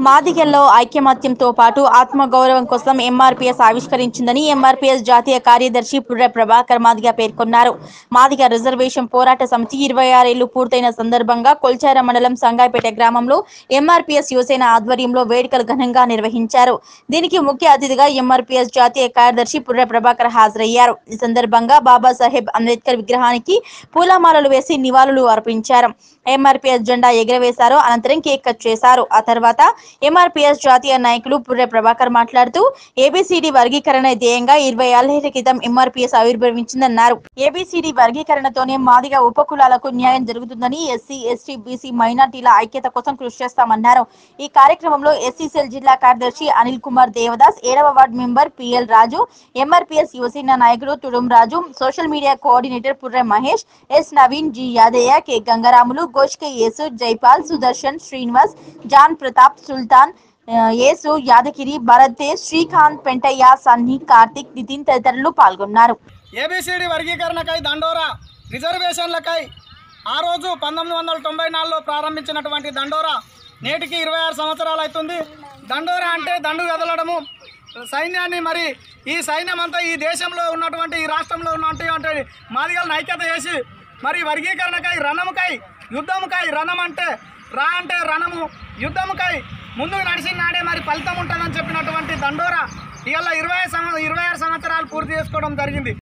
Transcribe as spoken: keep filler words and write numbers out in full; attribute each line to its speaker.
Speaker 1: మాదిగల్లో ఐకమత్యంతో పాటు ఆత్మగౌరవం కోసం ఎంఆర్పీఎస్ ఆవిష్కరించిందని ఎంఆర్పీఎస్ జాతీయ కార్యదర్శి పుర్రె ప్రభాకర్ మాదిగ పేర్కొన్నారు. మాదిగ రిజర్వేషన్ పోరాట సమితి ఇరవై ఆరేళ్లు పూర్తయిన సందర్భంగా కొల్చార మండలం సంగాయిపేట గ్రామంలో ఎంఆర్పీఎస్ యువసేన ఆధ్వర్యంలో వేడుకలు ఘనంగా నిర్వహించారు. దీనికి ముఖ్య అతిథిగా ఎంఆర్పీఎస్ జాతీయ కార్యదర్శి పుర్రె ప్రభాకర్ హాజరయ్యారు. ఈ సందర్భంగా బాబాసాహెబ్ అంబేద్కర్ విగ్రహానికి పూలమాలలు వేసి నివాళులు అర్పించారు. ఎంఆర్పీఎస్ జెండా ఎగురవేశారు. అనంతరం కేక్ కట్ చేశారు. ఆ తర్వాత ఎంఆర్పీఎస్ జాతీయ నాయకులు పుర్రె ప్రభాకర్ మాట్లాడుతూ ఏబిసిడి వర్గీకరణ ధ్యేయంగా ఇరవై ఏళ్ల క్రితం ఎంఆర్పీఎస్ ఆవిర్భవించిందన్నారు. ఏబిసిడి వర్గీకరణతోనే మాదిగ ఉపకులాలకు న్యాయం జరుగుతుందని, ఎస్సీ, ఎస్టీ, బీసీ మైనార్టీల ఐక్యత కోసం కృషి చేస్తామన్నారు. ఈ కార్యక్రమంలో ఎస్సీ సెల్ జిల్లా కార్యదర్శి అనిల్ కుమార్ దేవదాస్, ఏడవ ward member P L Raju, MRPS Yuvasena నాయకుడు Tudum Raju, social media coordinator Purre Mahesh, S Naveen, G Yadaiah, K Gangaramulu, Goshke Yesu, Jaipal, Sudarshan, Srinivas, John Pratap, Sultan, Yesu, Yadagiri, Bharat, Srikanth, Pentaiah, Sunny, Karthik, Nitin తదితరులు పాల్గొన్నారు.
Speaker 2: ఏబిసిడి వర్గీకరణకై దండోరా రిజర్వేషన్లకై ఆ రోజు పంతొమ్మిది వందల తొంభై నాలుగులో ప్రారంభించినటువంటి దండోరా నేటికి ఇరవై ఆరు సంవత్సరాలు అవుతుంది. దండోరా అంటే దండు కదలడము, సైన్యాన్ని, మరి ఈ సైన్యం అంతా ఈ దేశంలో ఉన్నటువంటి ఈ రాష్ట్రంలో ఉన్నటువంటి మాదిగలను ఐక్యత చేసి మరి వర్గీకరణకై రణముకై యుద్ధముకై రణం అంటే రా అంటే రణము, యుద్ధముకై ముందుకు నడిచిన నాడే మరి ఫలితం ఉంటుందని చెప్పినటువంటి దండోరా ఇవాళ ఇరవై సంవ ఇరవై ఆరు సంవత్సరాలు పూర్తి చేసుకోవడం జరిగింది.